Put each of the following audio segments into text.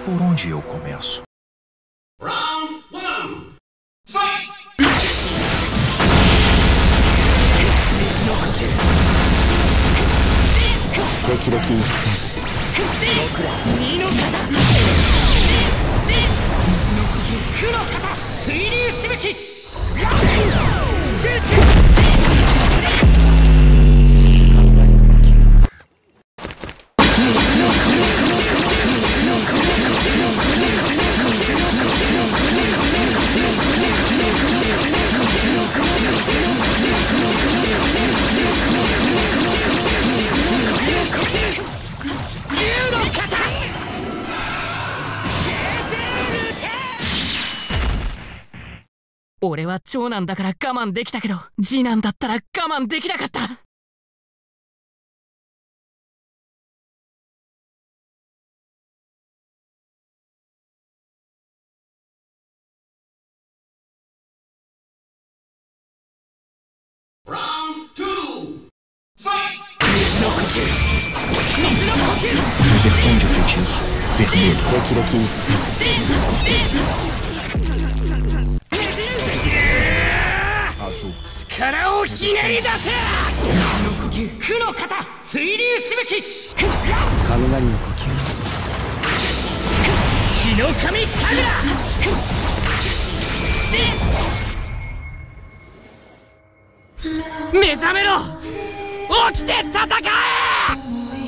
Por onde eu começo? Round 1. Fight! 敵々一戦僕ら二の型負の型水流しぶきラウン集中俺は長男だから我慢できたけど、次男だったら我慢できなかった。 Reversão de feitiço vermelho. Azul. 力をひねり出せ。負の型水流しぶき雷の呼吸日の神神楽目覚めろ起きて戦え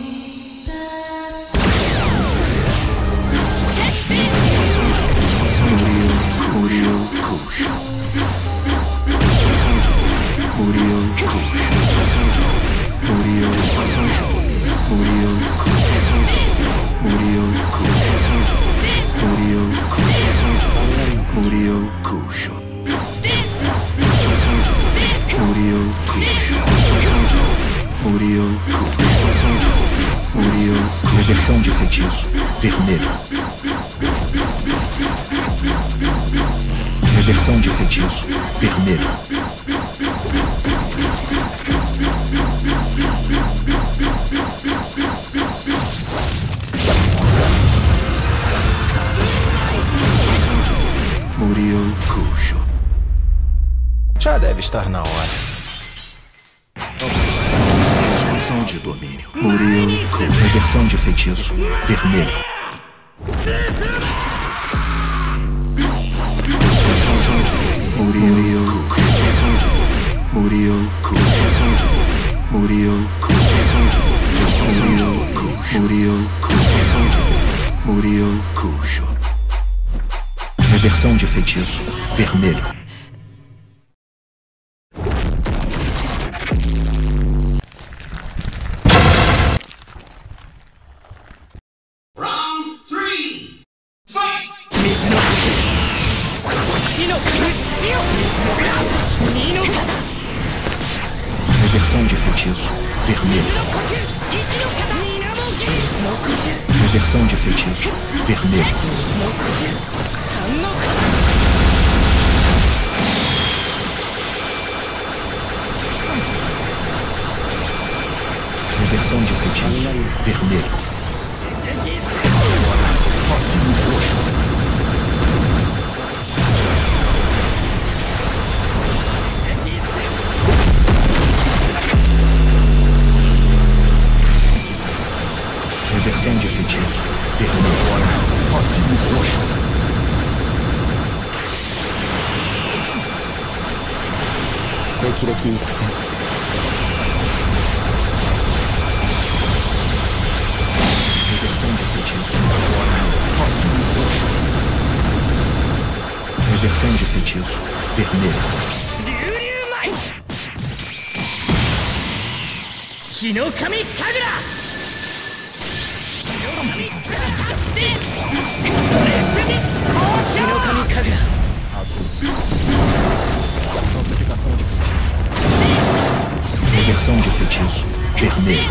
Reversão de feitiço vermelho. Reversão de feitiço vermelho. Já deve estar na hora. Expansão de domínio. Reversão de feitiço vermelho. Reversão de feitiço vermelho. Reversão de feitiço vermelho. Reversão de feitiço vermelho. Reversão de feitiço vermelho. Passivo roxo. Reversão de feitiço vermelho. Passivo roxo. Reversão de feitiço. Passivo roxo. Reversão de feitiço vermelho. Hinokami Kagura! Hinokami Kagura! Azul. Amplificação de feitiço. Reversão de feitiço vermelho.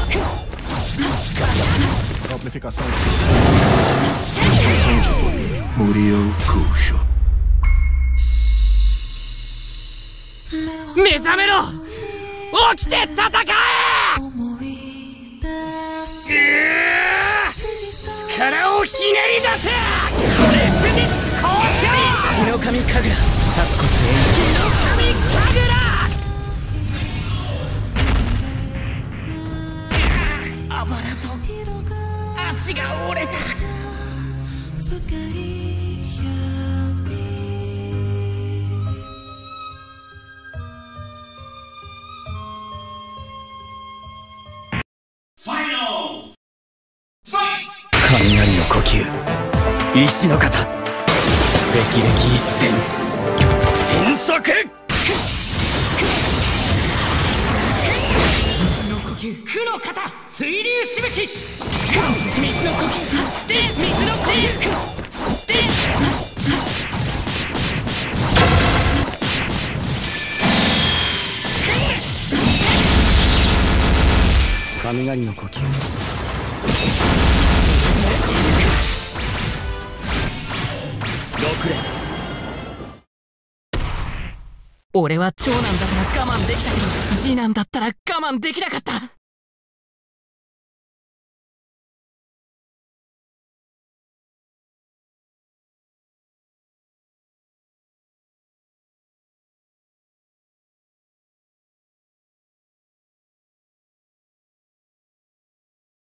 Amplificação de feitiço. Reversão de domínio. Muriel Kusho. 目覚めろ起きて戦え力をひねり出せ神神楽、殺骨炎火の神神楽。あばらと足が折れた。雷の呼吸、石の型、歴々一戦、神速。水の呼吸、苦の型、水流しぶき。水の呼吸で水の呼吸で。雷の呼吸。6連。俺は長男だから我慢できたけど、次男だったら我慢できなかった。